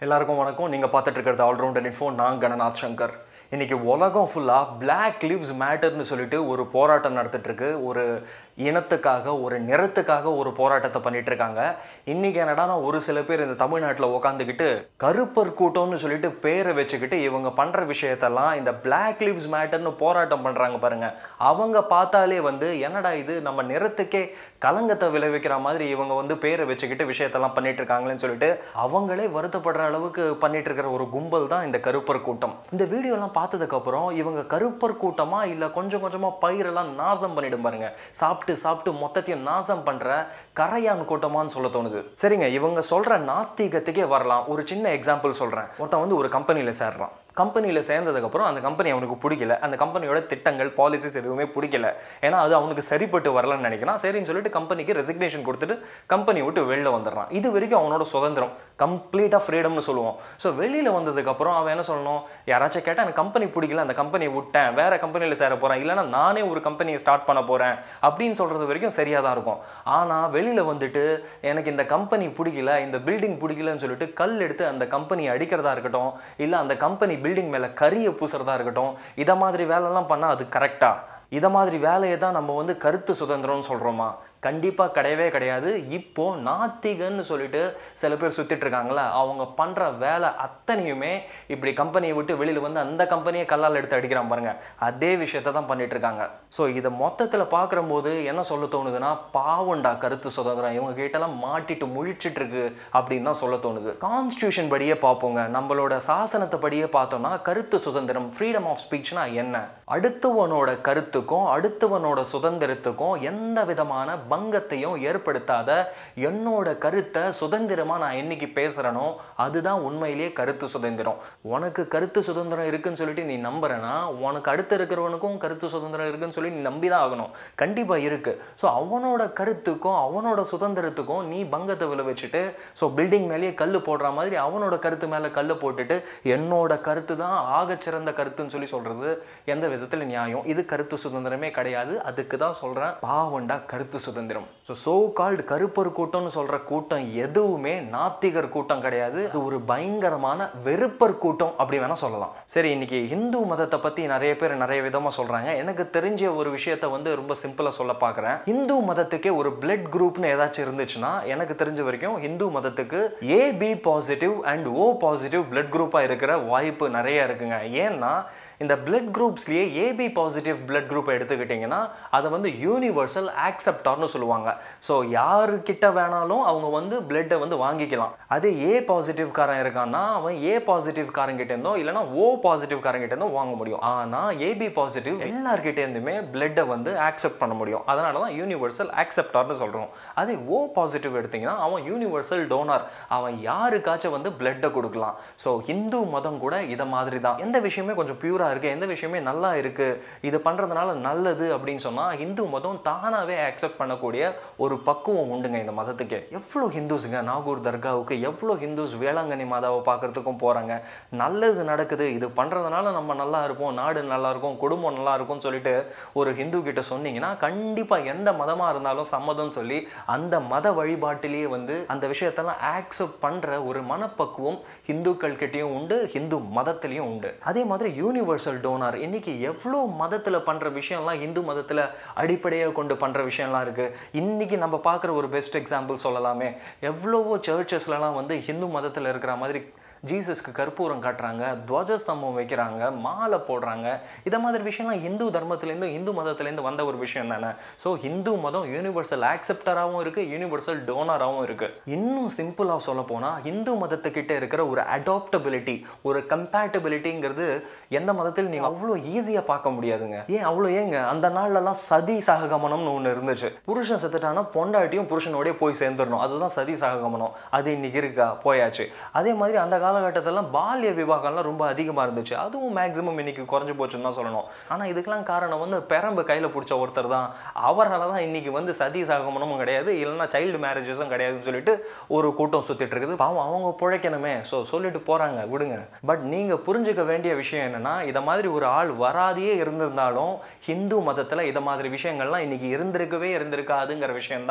எல்லாருக்கும் வணக்கம். நீங்கள் பார்த்துட்டு இருக்கிறது ஆல்ரவுண்டர் இன்ஃபோ. நான் கணநாத் சங்கர். இன்றைக்கி உலகம் ஃபுல்லாக பிளாக் லிவ்ஸ் மேட்டர்னு சொல்லிட்டு ஒரு போராட்டம் நடத்திட்டுருக்கு. ஒரு இனத்துக்காக, ஒரு நிறத்துக்காக ஒரு போராட்டத்தை பண்ணிகிட்ருக்காங்க. இன்றைக்கி என்னடானா ஒரு சில பேர் இந்த தமிழ்நாட்டில் உட்காந்துக்கிட்டு கருப்பர் கூட்டம்னு சொல்லிட்டு பேரை வச்சுக்கிட்டு இவங்க பண்ணுற விஷயத்தெல்லாம் இந்த பிளாக் லிவ்ஸ் மேட்டர்னு போராட்டம் பண்ணுறாங்க பாருங்கள். அவங்க பார்த்தாலே என்னடா இது நம்ம நிறத்துக்கே கலங்கத்தை விளைவிக்கிற மாதிரி இவங்க பேரை வச்சுக்கிட்டு விஷயத்தெல்லாம் பண்ணிட்டு இருக்காங்களேன்னு சொல்லிட்டு அவங்களே வருத்தப்படுற அளவுக்கு பண்ணிட்டு இருக்கிற ஒரு கும்பல் தான் இந்த கருப்பர் கூட்டம். இந்த வீடியோலாம் பார்த்ததுக்கு அப்புறம் இவங்க கருப்பர் கூட்டமா இல்ல கொஞ்சம் கொஞ்சமா பயிரெல்லாம் நாசம் பண்ணிடும் பாருங்க, சாப்பிட்டு மொத்தத்தையும் நாசம் பண்ற கரையான் கூட்டமான்னு சொல்ல தோணுது. சரிங்க, இவங்க சொல்ற நாத்திகத்துக்கே வரலாம். ஒரு சின்ன எக்ஸாம்பிள் சொல்றேன். ஒருத்தன் ஒரு கம்பெனியில சேர்றான். கம்பெனியில் சேர்ந்ததுக்கப்புறம் அந்த கம்பெனி அவனுக்கு பிடிக்கல, அந்த கம்பெனியோட திட்டங்கள் பாலிசிஸ் எதுவுமே பிடிக்கல, ஏன்னா அது அவனுக்கு சரிப்பட்டு வரலன்னு நினைக்கிறான். சரின்னு சொல்லிட்டு கம்பெனிக்கு ரெசிக்னேஷன் கொடுத்துட்டு கம்பெனி விட்டு வெளில வந்துடுறான். இது வரைக்கும் அவனோட சுதந்திரம், கம்ப்ளீட்டாக ஃப்ரீடம்னு சொல்லுவோம். ஸோ வெளியில் வந்ததுக்கப்புறம் அவன் என்ன சொல்லணும், யாராச்சும் கேட்டால் எனக்கு கம்பெனி பிடிக்கல, அந்த கம்பெனியை விட்டேன், வேற கம்பெனியில் சேர போகிறேன், இல்லைனா நானே ஒரு கம்பெனியை ஸ்டார்ட் பண்ண போகிறேன் அப்படின்னு சொல்கிறது வரைக்கும் சரியாக தான் இருக்கும். ஆனால் வெளியில் வந்துட்டு எனக்கு இந்த கம்பெனி பிடிக்கல, இந்த பில்டிங் பிடிக்கலன்னு சொல்லிட்டு கல் எடுத்து அந்த கம்பெனியை அடிக்கிறதா இருக்கட்டும், இல்லை அந்த கம்பெனி பில்டிங் மேலே கரியை பூசுறதா இருக்கட்டும், இதை மாதிரி வேலைலாம் பண்ணால் அது கரெக்டா? இதை மாதிரி வேலையை தான் நம்ம கருத்து சுதந்திரம்னு சொல்கிறோமா? கண்டிப்பாக கிடையவே கிடையாது. இப்போ நாத்திகன்னு சொல்லிட்டு சில பேர் சுற்றிட்டு இருக்காங்களா, அவங்க பண்ணுற வேலை அத்தனையுமே இப்படி கம்பெனியை விட்டு வெளியில் அந்த கம்பெனியை கல்லால் எடுத்து அடிக்கிறான் பாருங்க, அதே விஷயத்தை தான் பண்ணிட்டு இருக்காங்க. ஸோ இதை மொத்தத்தில் பார்க்கும்போது என்ன சொல்ல தோணுதுன்னா, பாவண்டா கருத்து சுதந்திரம் இவங்க கிட்டலாம் மாட்டிட்டு முழிச்சிட்டு இருக்கு அப்படின்னு தான் சொல்ல தோணுது. கான்ஸ்டியூஷன் படியே பார்ப்போங்க, நம்மளோட சாசனத்தை படியே பார்த்தோம்னா கருத்து சுதந்திரம், ஃப்ரீடம் ஆஃப் ஸ்பீச்னா என்ன? அடுத்தவனோட கருத்துக்கும் அடுத்தவனோட சுதந்திரத்துக்கும் எந்த விதமான பங்கத்தையும் ஏற்படுத்தாத என்னோட கருத்தை சுதந்திரமா நான் என்னைக்கு பேசுறேனோ அதுதான் உண்மையிலேயே கருத்து சுதந்திரம். உனக்கு கருத்து சுதந்திரம் இருக்குன்னு சொல்லிட்டு நீ நம்புறேன்னா உனக்கு அடுத்து இருக்கிறவனுக்கும் கருத்து சுதந்திரம் இருக்குன்னு சொல்லி நீ நம்பிதான் ஆகணும். கண்டிப்பா இருக்கு. ஸோ அவனோட கருத்துக்கும் அவனோட சுதந்திரத்துக்கும் நீ பங்கத்தை விளைவிச்சுட்டு ஸோ பில்டிங் மேலேயே கல் போடுற மாதிரி அவனோட கருத்து மேலே கல் போட்டுட்டு என்னோட கருத்து தான் ஆகச்சிறந்த கருத்துன்னு சொல்லி சொல்றது எந்த விதத்தில் நியாயம்? இது கருத்து சுதந்திரமே கிடையாது. அதுக்கு தான் சொல்றேன், பாவண்டா கருத்து சுதந்திரம். சோ கால்டு கருப்பர் கூட்டம்னு சொல்ற கூட்டம் எதுவுமே நாத்திகர் கூட்டம் கிடையாது. இது ஒரு பயங்கரமான வெறுப்பர் கூட்டம் அப்படி வேணா சொல்லலாம். சரி, இன்னைக்கு இந்து மதத்தை பத்தி நிறைய பேர் நிறைய விதமா சொல்றாங்க. எனக்கு தெரிஞ்ச ஒரு விஷயத்தை ரொம்ப சிம்பிளா சொல்ல பாக்குறேன். இந்து மதத்துக்கே ஒரு பிளட் குரூப்னு ஏதாச்சும் இருந்துச்சுன்னா எனக்கு தெரிஞ்ச வரைக்கும் இந்து மதத்துக்கு AB positive and O positive blood குரூப்பா இருக்கிற வாய்ப்பு நிறைய இருக்குங்க. ஏன்னா இந்த பிளட் குரூப்ஸ்லேயே AB பாசிட்டிவ் பிளட் குரூப்பை எடுத்துக்கிட்டிங்கன்னா அதை யூனிவர்சல் ஆக்செப்டார்னு சொல்லுவாங்க. ஸோ யாருக்கிட்ட வேணாலும் அவங்க பிளட்டை வாங்கிக்கலாம். அதே A பாசிட்டிவ் காரன் இருக்கான்னா அவன் A பாசிட்டிவ் காரங்கிட்ட இருந்தோ இல்லைனா O பாசிட்டிவ் காரங்கிட்ட இருந்தோ வாங்க முடியும். ஆனால் AB பாசிட்டிவ் எல்லார்கிட்ட இருந்துமே பிளட்டை ஆக்செப்ட் பண்ண முடியும். அதனால தான் யூனிவர்சல் ஆக்செப்டார்னு சொல்கிறோம். அதே O பாசிட்டிவ் எடுத்திங்கன்னா அவன் யூனிவர்சல் டோனார், அவன் யாருக்காச்சும் பிளட்டை கொடுக்கலாம். ஸோ ஹிந்து மதம் கூட இதை மாதிரி தான். எந்த விஷயமே கொஞ்சம் பியூரா இருக்கு, எந்த விஷயமே நல்லா இருக்கு, இது பண்றதுனால நல்லது அப்படின்னு சொன்னா ஹிந்து மதம் தானாவே அக்செப்ட் பண்ணக்கூடிய ஒரு பக்குவம் உண்டுங்க இந்த மதத்துக்கு. எவ்வளோ ஹிந்துஸுங்க நாகூர் தர்காவுக்கு, எவ்வளோ ஹிந்துஸ் வேளாங்கண்ணி மாதாவை பார்க்கறதுக்கும் போறாங்க. நல்லது நடக்குது, இது பண்றதுனால நம்ம நல்லா இருப்போம், நாடு நல்லா இருக்கும், குடும்பம் நல்லா இருக்கும்னு சொல்லிட்டு ஒரு ஹிந்து கிட்ட சொன்னீங்கன்னா கண்டிப்பா எந்த மதமா இருந்தாலும் சம்மதம் சொல்லி அந்த மத வழிபாட்டிலேயே அந்த விஷயத்தெல்லாம் ஆக்செப்ட் பண்ற ஒரு மனப்பக்குவம் ஹிந்துக்கள் கிட்டையும் உண்டு, ஹிந்து மதத்திலையும் உண்டு. அதே மாதிரி யூனிவர்சல் டோனார் இன்னைக்கு எவ்வளோ மதத்தில் பண்ணுற விஷயம்லாம் இந்து மதத்தில் அடிப்படையாக கொண்டு பண்ணுற விஷயம்லாம் இருக்குது. இன்றைக்கி நம்ம பார்க்குற ஒரு பெஸ்ட் எக்ஸாம்பிள் சொல்லலாமே, எவ்வளவோ சர்ச்சஸ்லாம் இந்து மதத்தில் இருக்கிற மாதிரி ஜீசஸ்க்கு கற்பூரம் காட்டுறாங்க, துவஜஸ்தம்பம் வைக்கிறாங்க, மாலை போடுறாங்க. இதை மாதிரி விஷயம்லாம் இந்து தர்மத்திலேருந்து இந்து மதத்திலேருந்து வந்த ஒரு விஷயம் தானே. ஸோ ஹிந்து மதம் யூனிவர்சல் ஆக்செப்டராகவும் இருக்குது, யூனிவர்சல் டோனராகவும் இருக்குது. இன்னும் சிம்பிளாக சொல்ல போனால் இந்து மதத்துக்கிட்ட இருக்கிற ஒரு அடாப்டபிலிட்டி, ஒரு கம்பேட்டபிலிட்டிங்கிறது எந்த மதத்தில் நீங்கள் அவ்வளோ ஈஸியாக பார்க்க முடியாதுங்க. ஏங்க அந்த நாள்லலாம் சதி சககமனம்னு ஒன்று இருந்துச்சு. புருஷன் செத்துட்டானா பொண்டாட்டியும் புருஷனோடய போய் சேர்ந்துடணும், அதுதான் சதி சககமனம். அது இன்னைக்கு இருக்கா? போயாச்சு. அதே மாதிரி அந்த காலகட்டத்திலாம் பால்ய விவாகம்லாம் ரொம்ப அதிகமாக இருந்துச்சு. அதுவும் மேக்ஸிமம் இன்னைக்கு குறைஞ்சு போச்சுன்னு தான் சொல்லணும். ஆனால் இதுக்கெல்லாம் காரணம் பெரம்பு கையில் பிடிச்ச ஒருத்தர் தான். அவரால் தான் இன்னைக்கு சதி சகமனமும் கிடையாது, இல்லைன்னா சைல்டு மேரேஜஸும் கிடையாதுன்னு சொல்லிட்டு ஒரு கூட்டம் சுற்றிட்டு இருக்குது. பாவம் அவங்க பிழைக்கணுமே, ஸோ சொல்லிட்டு போகிறாங்க, விடுங்க. பட் நீங்கள் புரிஞ்சுக்க வேண்டிய விஷயம் என்னென்னா, இதை மாதிரி ஒரு ஆள் வராதையே இருந்திருந்தாலும் ஹிந்து மதத்தில் இதை மாதிரி விஷயங்கள்லாம் இன்னைக்கு இருந்திருக்காதுங்கிற விஷயம்தான்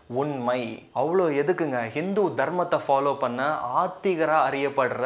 உண்மை. அவ்வளோ எதுக்குங்க, ஹிந்து தர்மத்தை ஃபாலோ பண்ண ஆத்திகராக அறியப்படுற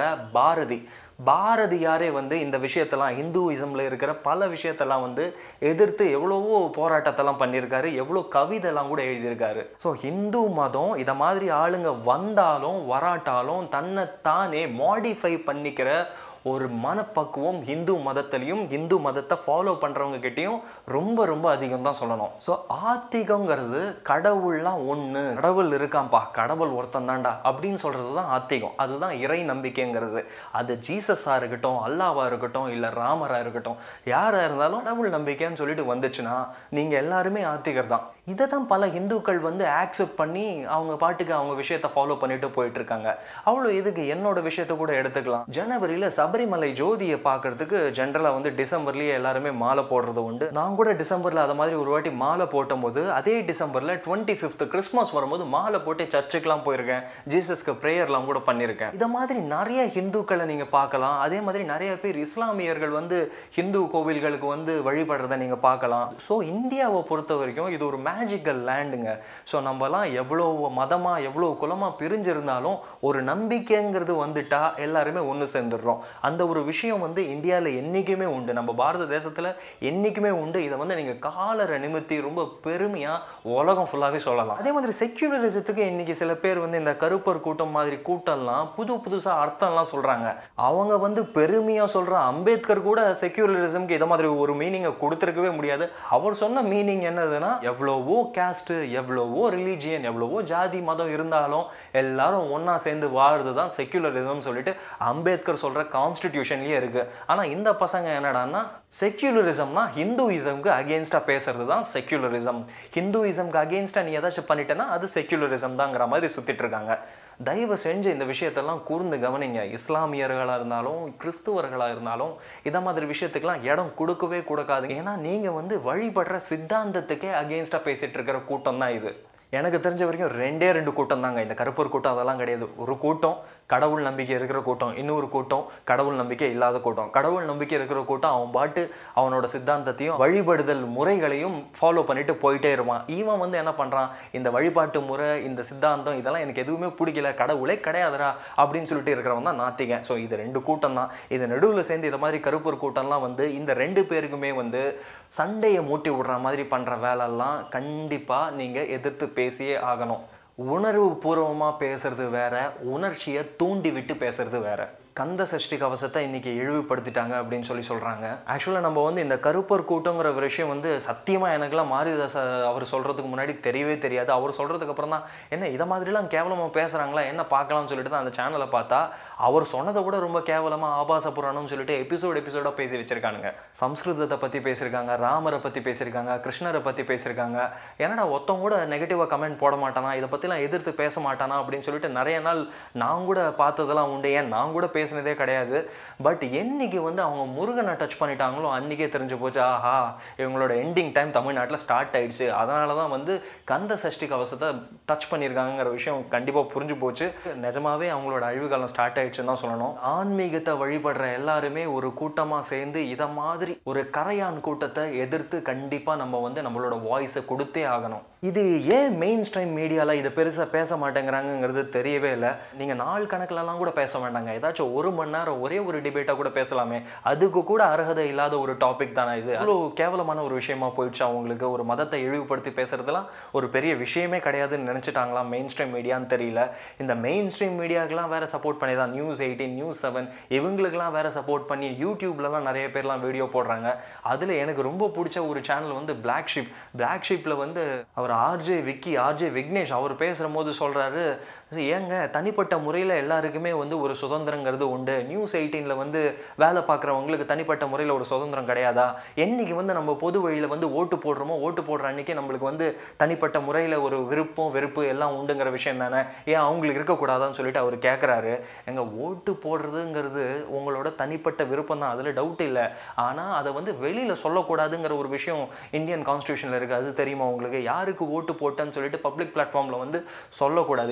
பாரதியாரே வந்து இந்த விஷயத்தெல்லாம், ஹிந்துயிசமில் இருக்கிற பல விஷயத்தெல்லாம் வந்து எதிர்த்து எவ்வளவோ போராட்டத்தெல்லாம் பண்ணியிருக்காரு, எவ்வளோ கவிதைலாம் கூட எழுதியிருக்காரு. ஸோ ஹிந்து மதம் இதை மாதிரி ஆளுங்க வந்தாலும் வராட்டாலும் தன்னைத்தானே மாடிஃபை பண்ணிக்கிற ஒரு மனப்பக்குவம் ஹிந்து மதத்திலையும் ஹிந்து மதத்தை ஃபாலோ பண்ணுறவங்க கிட்டேயும் ரொம்ப ரொம்ப அதிகம் தான் சொல்லணும். ஸோ ஆத்திகங்கிறது கடவுள்லாம் ஒன்று, கடவுள் இருக்கான்ப்பா, கடவுள் ஒருத்தன் தான்டா அப்படின்னு சொல்கிறது தான் ஆத்திகம். அதுதான் இறை நம்பிக்கைங்கிறது. அது ஜீசஸாக இருக்கட்டும், அல்லாவாக இருக்கட்டும், இல்லை ராமராக இருக்கட்டும், யாராக இருந்தாலும் கடவுள் நம்பிக்கைன்னு சொல்லிட்டு வந்துச்சுன்னா நீங்கள் எல்லாருமே ஆத்திகர் தான். இதை தான் பல இந்துக்கள் வந்து ஆக்செப்ட் பண்ணி அவங்க பாட்டுக்கு அவங்க விஷயத்தை ஃபாலோ பண்ணிட்டு போயிட்டு இருக்காங்க. அவ்வளோ இதுக்கு என்னோட விஷயத்தை கூட எடுத்துக்கலாம். ஜனவரியில் சபரிமலை ஜோதியை பார்க்கறதுக்கு ஜென்ரலாக வந்து டிசம்பர்லேயே எல்லாருமே மாலை போடுறது உண்டு. நான் கூட டிசம்பரில் அதை மாதிரி ஒரு வாட்டி மாலை போட்டும்போது அதே டிசம்பரில் 25th கிறிஸ்மஸ் வரும்போது மாலை போட்டு சர்ச்சுக்கெலாம் போயிருக்கேன், ஜீசஸ்க்கு ப்ரேயர்லாம் கூட பண்ணியிருக்கேன். இதை மாதிரி நிறைய ஹிந்துக்களை நீங்கள் பார்க்கலாம். அதே மாதிரி நிறைய பேர் இஸ்லாமியர்கள் வந்து ஹிந்து கோவில்களுக்கு வந்து வழிபடுறதை நீங்கள் பார்க்கலாம். ஸோ இந்தியாவை பொறுத்த வரைக்கும் இது ஒரு மேஜிக்கல் லேண்டுங்க. ஸோ நம்மலாம் எவ்வளோ மதமாக எவ்வளோ குலமாக பிரிஞ்சிருந்தாலும் ஒரு நம்பிக்கைங்கிறது வந்துட்டா எல்லாருமே ஒன்று சேர்ந்துடுறோம். அந்த ஒரு விஷயம் வந்து இந்தியாவில் என்றைக்குமே உண்டு, நம்ம பாரத தேசத்தில் என்றைக்குமே உண்டு. இதை வந்து நீங்கள் காலரை நிமித்தி ரொம்ப பெருமையாக உலகம் ஃபுல்லாகவே சொல்லலாம். அதே மாதிரி செக்யூலரிசத்துக்கு இன்றைக்கி சில பேர் வந்து இந்த கருப்பர் கூட்டம் மாதிரி கூட்டம்லாம் புதுசாக அர்த்தம்லாம் சொல்கிறாங்க. அவங்க வந்து பெருமையாக சொல்கிற அம்பேத்கர் கூட செக்யூலரிசம்க்கு இதை மாதிரி ஒரு மீனிங்கை கொடுத்துருக்கவே முடியாது. அவர் சொன்ன மீனிங் என்னதுன்னா, எவ்வளவோ கேஸ்ட்டு, எவ்வளவோ ரிலீஜியன், எவ்வளவோ ஜாதி மதம் இருந்தாலும் எல்லாரும் ஒன்றா சேர்ந்து வாழ்றது தான் செக்யூலரிசம் சொல்லிட்டு அம்பேத்கர் சொல்கிற கான்ஸ்டிடியூஷன்லேயே இருக்குது. ஆனால் இந்த பசங்க என்னடான்னா செக்யூலரிசம்னா ஹிந்துயிசம்க்கு அகெயின்ஸ்டாக பேசுறது தான் செக்யூலரிசம், ஹிந்துயிசம்க்கு அகெயின்ஸ்டாக நீ ஏதாச்சும் பண்ணிட்டேன்னா அது செக்யூலரிசம் தாங்கிற மாதிரி சுற்றிட்டு இருக்காங்க. தயவு செஞ்சு இந்த விஷயத்தெல்லாம் கூர்ந்து கவனிங்க. இஸ்லாமியர்களாக இருந்தாலும் கிறிஸ்துவர்களாக இருந்தாலும் இதை மாதிரி விஷயத்துக்கெல்லாம் இடம் கொடுக்கவே கொடுக்காதுங்க. ஏன்னா நீங்கள் வந்து வழிபடுற சித்தாந்தத்துக்கே அகெயின்ஸ்டாக பேசிகிட்டு இருக்கிற கூட்டம் தான் இது. எனக்கு தெரிஞ்ச வரைக்கும் 2 கூட்டம் தாங்க. இந்த கருப்பர் கூட்டம் அதெல்லாம் கிடையாது. ஒரு கூட்டம் கடவுள் நம்பிக்கை இருக்கிற கூட்டம், இன்னொரு கூட்டம் கடவுள் நம்பிக்கை இல்லாத கூட்டம். கடவுள் நம்பிக்கை இருக்கிற கூட்டம் அவன் பாட்டு அவனோட சித்தாந்தத்தையும் வழிபடுதல் முறைகளையும் ஃபாலோ பண்ணிட்டு போயிட்டே இருப்பான். இவன் வந்து என்ன பண்ணுறான், இந்த வழிபாட்டு முறை, இந்த சித்தாந்தம் இதெல்லாம் எனக்கு எதுவுமே பிடிக்கல, கடவுளே கிடையாதுரா அப்படின்னு சொல்லிட்டு இருக்கிறவன் தான் நாத்திகன். ஸோ இது 2 கூட்டம் தான். இது நடுவில் சேர்ந்து இதை மாதிரி கருப்பர் கூட்டம்லாம் வந்து இந்த 2 பேருக்குமே வந்து சண்டையை மூட்டி விடுற மாதிரி பண்ணுற வேலைலாம் கண்டிப்பாக நீங்கள் எதிர்த்து பேசியே ஆகணும். உணர்வு பூர்வமாக பேசுறது வேற, உணர்ச்சியை தூண்டி விட்டு பேசுறது வேற. கந்த சஷ்டி கவசத்தை இன்றைக்கி இழிவுபடுத்திட்டாங்க அப்படின்னு சொல்கிறாங்க. ஆக்சுவலாக நம்ம வந்து இந்த கருப்பர் கூட்டங்கிற ஒரு விஷயம் வந்து சத்தியமாக எனக்குலாம் மாரிதாஸ் அவர் சொல்கிறதுக்கு முன்னாடி தெரியவே தெரியாது. அவர் சொல்கிறதுக்கு அப்புறம் தான் என்ன இதை மாதிரிலாம் கேவலமாக பேசுகிறாங்களா என்ன பார்க்கலாம்னு சொல்லிட்டு தான் அந்த சேனலை பார்த்தா அவர் சொன்னதை கூட ரொம்ப கேவலமாக ஆபாச புராணம்னு சொல்லிட்டு எபிசோடாக பேசி வச்சுருக்கானுங்க. சம்ஸ்கிருதத்தை பற்றி பேசியிருக்காங்க, ராமரை பற்றி பேசியிருக்காங்க, கிருஷ்ணரை பற்றி பேசியிருக்காங்க. ஏன்னா ஒருத்தவங்க கூட நெகட்டிவாக கமெண்ட் போட மாட்டானா, இதை பற்றிலாம் எதிர்த்து பேச மாட்டானா அப்படின்னு சொல்லிட்டு நிறைய நாள் நான் கூட பார்த்ததெல்லாம் உண்டு. ஏன் நான் கூட பேசினதே கிடையாது. பட் என்னைக்கு வந்து அவங்க முருகனை டச் பண்ணிட்டாங்களோ அன்றைக்கே தெரிஞ்சு போச்சு, ஆஹா இவங்களோட எண்டிங் டைம் தமிழ்நாட்டில் ஸ்டார்ட் ஆயிடுச்சு. அதனால தான் வந்து கந்த சஷ்டி கவசத்தை டச் பண்ணியிருக்காங்கிற விஷயம் கண்டிப்பாக புரிஞ்சு போச்சு. நிஜமாவே அவங்களோட அழிவுகாலம் ஸ்டார்ட் ஆயிடுச்சுன்னு தான் சொல்லணும். ஆன்மீகத்தை வழிபடுற எல்லாருமே ஒரு கூட்டமாக சேர்ந்து இதை மாதிரி ஒரு கரையான் கூட்டத்தை எதிர்த்து கண்டிப்பாக நம்ம வந்து நம்மளோட வாய்ஸை கொடுத்தே ஆகணும். இது ஏன் மெயின் ஸ்ட்ரீம் மீடியாவில் இதை பெருசாக பேச மாட்டேங்கிறாங்கிறது தெரியவே இல்லை. நீங்கள் நாள் கணக்கிலலாம் கூட பேச வேண்டாங்க, ஏதாச்சும் 1 மணி நேரம் ஒரே ஒரு டிபேட்டாக கூட பேசலாமே. அதுக்கு கூட அர்ஹதை இல்லாத ஒரு டாபிக் தானே இது. அவ்வளோ கேவலமான ஒரு விஷயமா போயிடுச்சு. அவங்களுக்கு ஒரு மதத்தை இழிவுபடுத்தி பேசுறதுலாம் ஒரு பெரிய விஷயமே கிடையாதுன்னு நினச்சிட்டாங்களா மெயின் ஸ்ட்ரீம் மீடியான்னு தெரியல. இந்த மெயின் ஸ்ட்ரீம் மீடியாக்கெலாம் வேறு சப்போர்ட் பண்ணி தான் News 18, News 7 இவங்களுக்கெல்லாம் வேறு சப்போர்ட் பண்ணி யூடியூப்லலாம் நிறைய பேர்லாம் வீடியோ போடுறாங்க. அதில் எனக்கு ரொம்ப பிடிச்ச ஒரு சேனல் வந்து பிளாக் ஷீப்பில் வந்து அவர் ஆர்ஜே விக்னேஷ் அவர் பேசுகிற போது சொல்கிறாரு, ஏங்க தனிப்பட்ட முறையில் எல்லாருக்குமே வந்து ஒரு சுதந்திரங்கிறது உண்டு, News 18 வந்து வேலை பார்க்குறவங்களுக்கு தனிப்பட்ட முறையில் ஒரு சுதந்திரம் கிடையாதா, என்னைக்கு வந்து நம்ம பொது வழியில் வந்து ஓட்டு போடுற அன்றைக்கி நம்மளுக்கு வந்து தனிப்பட்ட முறையில் ஒரு விருப்பம் வெறுப்பு எல்லாம் உண்டுங்கிற விஷயம் தானே, ஏன் அவங்களுக்கு இருக்கக்கூடாதான்னு சொல்லிட்டு அவர் கேட்குறாரு. எங்கள் ஓட்டு போடுறதுங்கிறது உங்களோட தனிப்பட்ட விருப்பம் தான், அதில் டவுட் இல்லை. ஆனால் அதை வந்து வெளியில் சொல்லக்கூடாதுங்கிற ஒரு விஷயம் இந்தியன் கான்ஸ்டியூஷனில் இருக்குது. அது தெரியுமா உங்களுக்கு? யாருக்கு ஓட்டு போட்டேன்னு சொல்லிட்டு பப்ளிக் பிளாட்ஃபார்மில் வந்து சொல்லக்கூடாது. ஏன்னா அந்த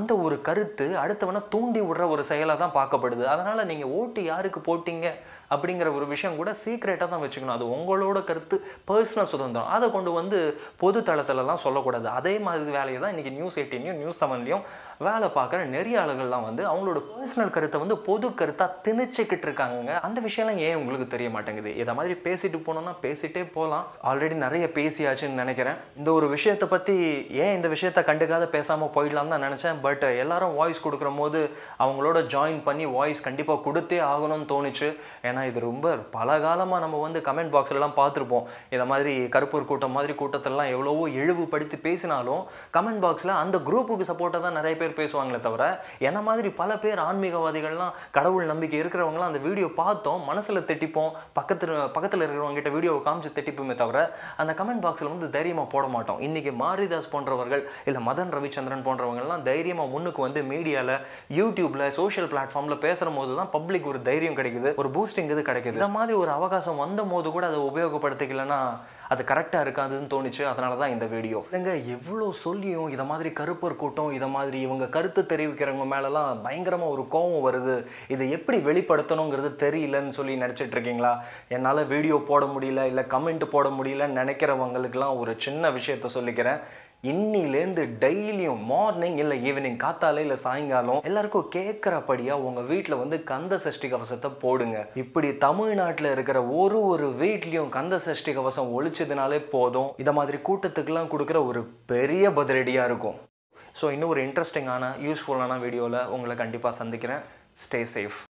அந்த ஒரு கருத்து அடுத்தவனை தூண்டி விடுற ஒரு செயலாக தான் பார்க்கப்படுது. அதனால் நீங்கள் ஓட்டு யாருக்கு போட்டிங்க அப்படிங்கிற ஒரு விஷயம் கூட சீக்ரெட்டாக தான் வச்சுக்கணும். அது உங்களோட கருத்து, பர்சனல் சுதந்திரம். அதை கொண்டு வந்து பொது தளத்திலலாம் சொல்லக்கூடாது. அதே மாதிரி வேலையை தான் இன்றைக்கி நியூஸ் 18லையும் நியூஸ் 7லையும் வேலை பார்க்குற நிறைய ஆளுகள்லாம் வந்து அவங்களோட பர்சனல் கருத்தை வந்து பொது கருத்தாக திணிச்சிக்கிட்டு இருக்காங்க. அந்த விஷயம்லாம் ஏன் உங்களுக்கு தெரிய மாட்டேங்குது? இதை மாதிரி பேசிட்டு போனோம்னா பேசிகிட்டே போகலாம். ஆல்ரெடி நிறைய பேசியாச்சுன்னு நினைக்கிறேன். இந்த ஒரு விஷயத்தை பற்றி ஏன் இந்த விஷயத்தை கண்டுக்காத பேசாமல் போயிடலாம் தான் நினச்சேன். பட் எல்லாரும் வாய்ஸ் கொடுக்குற போது அவங்களோட ஜாயின் பண்ணி வாய்ஸ் கண்டிப்பாக கொடுத்தே ஆகணும்னு தோணுச்சு. ஏன்னா இது ரொம்ப பல காலமாக நம்ம வந்து கமெண்ட் பாக்ஸ்லலாம் பார்த்துருப்போம். இதை மாதிரி கருப்பூர் கூட்டம் மாதிரி கூட்டத்திலலாம் எவ்வளவோ இழிவுபடுத்தி பேசினாலும் கமெண்ட் பாக்ஸில் அந்த குரூப்புக்கு சப்போர்ட்டாக தான் நிறைய பேர் பேசுவாங்களே தவிர, என்ன மாதிரி பல பேர் ஆன்மீகவாதிகள்லாம், கடவுள் நம்பிக்கை இருக்கிறவங்களாம் அந்த வீடியோ பார்த்தோம், மனசில் திட்டிப்போம், பக்கத்தில் இருக்கிறவங்க கிட்ட வீடியோவை காமிச்சு திட்டிப்போமே தவிர அந்த கமெண்ட் பாக்ஸில் வந்து தைரியமாக போட மாட்டோம். இன்றைக்கி மாரிதாஸ் போன்றவர்கள் இல்லை மதன் ரவிச்சந்திரன் போன்றவங்கள்லாம் தைரியமாக முன்னுக்கு வந்து மீடியாவில், யூடியூப்பில், சோஷியல் பிளாட்ஃபார்மில் பேசுகிற போது தான் பப்ளிக் ஒரு தைரியம் கிடைக்குது, ஒரு பூஸ்டிங் இது கிடைக்குது. இந்த மாதிரி ஒரு அவகாசம் வந்த போது கூட அதை உபயோகப்படுத்திக்கலன்னா அது கரெக்டாக இருக்காதுன்னு தோணுச்சு. அதனால தான் இந்த வீடியோ. இல்லைங்க, எவ்வளோ சொல்லியும் இதை மாதிரி கருப்பர் கூட்டம், இதை மாதிரி இவங்க கருத்து தெரிவிக்கிறவங்க மேலெலாம் பயங்கரமாக ஒரு கோபம் வருது. இதை எப்படி வெளிப்படுத்தணுங்கிறது தெரியலன்னு சொல்லி நினச்சிட்டு இருக்கீங்களா? என்னால் வீடியோ போட முடியல, இல்லை கமெண்ட் போட முடியலன்னு நினைக்கிறவங்களுக்கெல்லாம் ஒரு சின்ன விஷயத்த சொல்லிக்கிறேன். இன்னிலேருந்து டெய்லியும் மார்னிங் இல்லை ஈவினிங், காத்தாலே இல்லை சாயங்காலம் எல்லாருக்கும் கேட்குறபடியாக உங்கள் வீட்டில் வந்து கந்த சஷ்டி கவசத்தை போடுங்க. இப்படி தமிழ்நாட்டில் இருக்கிற ஒரு வீட்லேயும் கந்த சஷ்டி கவசம் ஒழிச்சதுனாலே போதும், இதை மாதிரி கூட்டத்துக்கெல்லாம் கொடுக்குற ஒரு பெரிய பதிலடியாக இருக்கும். ஸோ இன்னும் ஒரு இன்ட்ரெஸ்டிங்கான யூஸ்ஃபுல்லான வீடியோவில் உங்களை கண்டிப்பாக சந்திக்கிறேன். Stay safe.